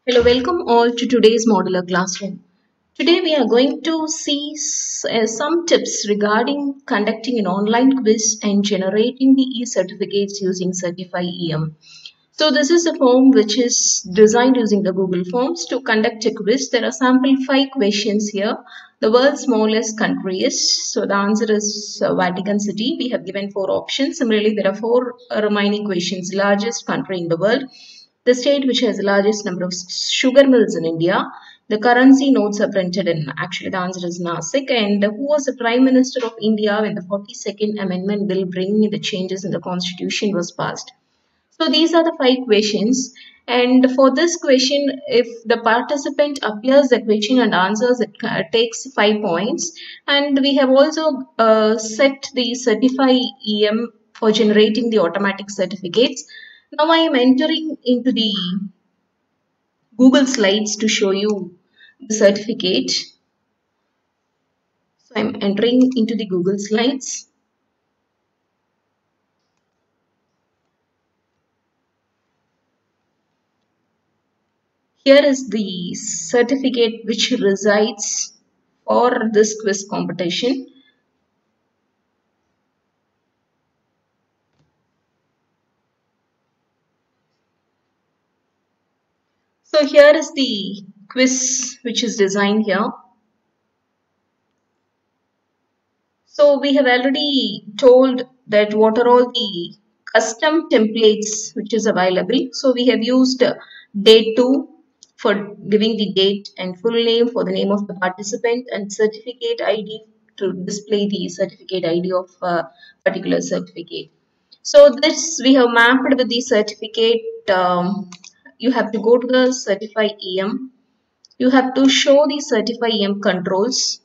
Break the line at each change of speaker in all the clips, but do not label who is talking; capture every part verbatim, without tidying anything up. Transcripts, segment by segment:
Hello, welcome all to today's modular classroom. Today we are going to see s- uh, some tips regarding conducting an online quiz and generating the e-certificates using Certify E M. So this is a form which is designed using the Google Forms to conduct a quiz. There are sample five questions here. The world's smallest country is, so the answer is uh, Vatican City. We have given four options. Similarly, there are four uh, remaining questions. Largest country in the world, the state which has the largest number of sugar mills in India, the currency notes are printed in, actually the answer is Nasik, and who was the Prime Minister of India when the forty-second Amendment Bill bringing the changes in the Constitution was passed. So these are the five questions, and for this question, if the participant appears the question and answers, it uh, takes five points. And we have also uh, set the Certify E M for generating the automatic certificates. Now I am entering into the Google Slides to show you the certificate. So I'm entering into the Google Slides. Here is the certificate which resides for this quiz competition. So here is the quiz which is designed here. So we have already told that what are all the custom templates which is available. So we have used date two for giving the date and full name for the name of the participant, and certificate I D to display the certificate I D of a particular certificate. So this we have mapped with the certificate. Um, you have to go to the Certify E M. You have to show the Certify E M controls.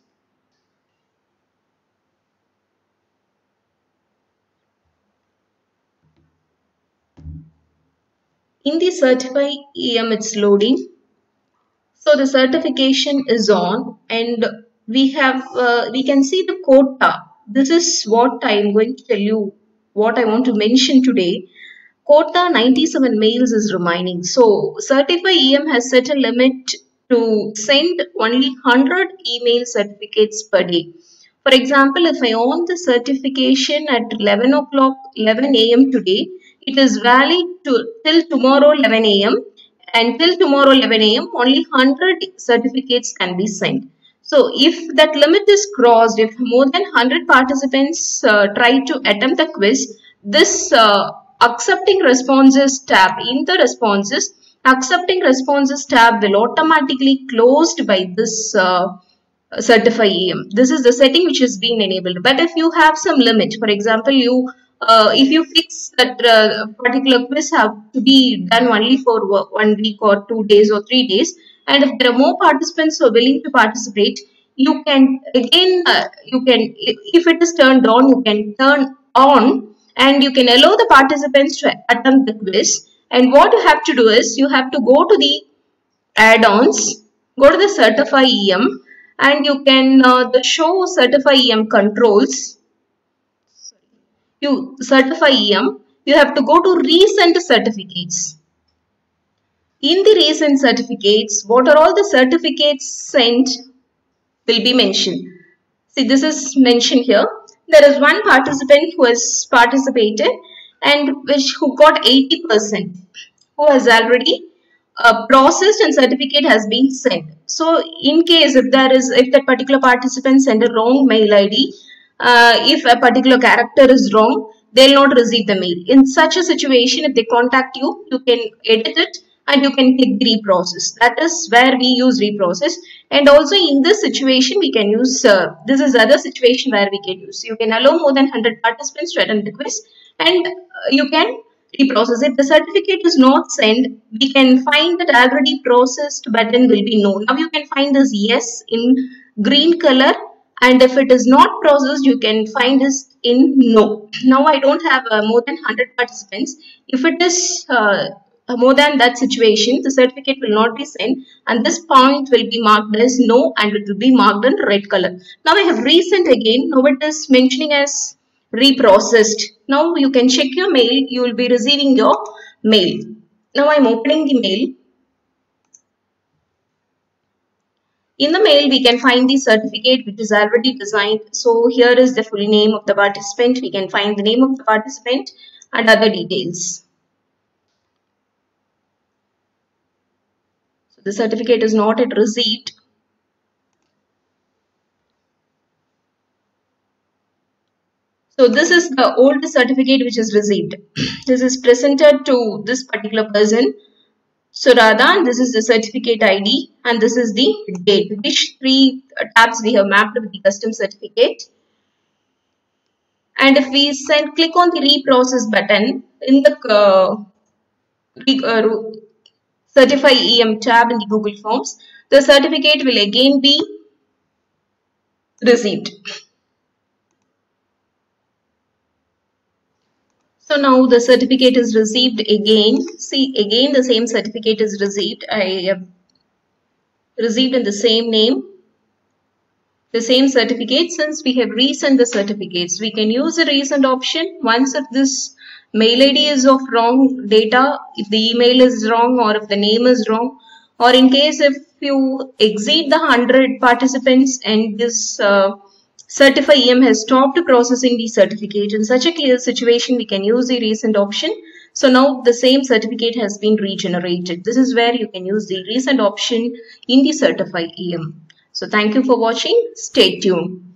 In the Certify E M, it's loading. So the certification is on, and we have uh, we can see the quota. This is what I am going to tell you. What I want to mention today. Quota ninety-seven mails is remaining. So Certify E M has set a limit to send only one hundred email certificates per day. For example, if I own the certification at eleven o'clock, eleven A M today, it is valid to, till tomorrow eleven A M, and till tomorrow eleven A M only one hundred certificates can be sent. So if that limit is crossed, if more than one hundred participants uh, try to attempt the quiz, this uh, accepting responses tab in the responses, accepting responses tab will automatically closed by this uh, Certify E M. This is the setting which has been enabled. But if you have some limit, for example, you uh, if you fix that uh, particular quiz have to be done only for one week or two days or three days, and if there are more participants who are willing to participate, you can again uh, you can if it is turned on, you can turn on and you can allow the participants to attempt the quiz. And what you have to do is you have to go to the add-ons, go to the Certify E M, and you can uh, the show Certify E M controls. You Certify E M, you have to go to recent certificates. In the recent certificates, what are all the certificates sent will be mentioned. See, this is mentioned here. There is one participant who has participated and which who got eighty percent, who has already uh, processed and certificate has been sent. So in case if there is if that particular participant sent a wrong mail I D, uh, if a particular character is wrong, they'll not receive the mail. In such a situation, if they contact you, you can edit it and you can click reprocess. That is where we use reprocess. And also in this situation, we can use, uh, this is other situation where we can use. You can allow more than one hundred participants to attend the quiz, and uh, you can reprocess. If the certificate is not sent, we can find that already processed button will be no. Now you can find this yes in green color, and if it is not processed, you can find this in no. Now I don't have uh, more than one hundred participants. If it is uh, more than that situation, the certificate will not be sent, and this point will be marked as no and it will be marked in red color. Now I have resent again. Now it is mentioning as reprocessed. Now you can check your mail. You will be receiving your mail. Now I am opening the mail. In the mail, we can find the certificate which is already designed. So here is the full name of the participant. We can find the name of the participant and other details. So the certificate is not yet received. So this is the old certificate which is received. This is presented to this particular person. So Radha, this is the certificate I D and this is the date. Which three tabs we have mapped with the custom certificate. And if we send, click on the reprocess button in the uh, re, uh, certify E M tab in the Google Forms, the certificate will again be received. So now the certificate is received again. See, again the same certificate is received. I have received in the same name, the same certificate. Since we have resent the certificates, we can use the resend option. Once if this mail I D is of wrong data, if the email is wrong or if the name is wrong, or in case if you exceed the one hundred participants and this uh, Certify E M has stopped processing the certificate. In such a clear situation, we can use the resend option. So now the same certificate has been regenerated. This is where you can use the resend option in the Certify E M. So thank you for watching. Stay tuned.